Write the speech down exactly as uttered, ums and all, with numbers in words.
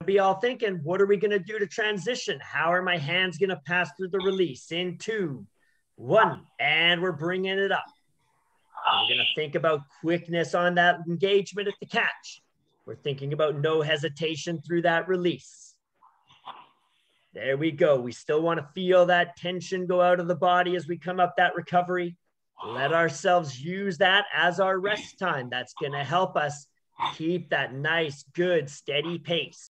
be all thinking, what are we going to do to transition? How are my hands going to pass through the release? In two, one, and we're bringing it up. We're going to think about quickness on that engagement at the catch. We're thinking about no hesitation through that release. There we go. We still want to feel that tension go out of the body as we come up that recovery. Let ourselves use that as our rest time. That's going to help us keep that nice, good, steady pace.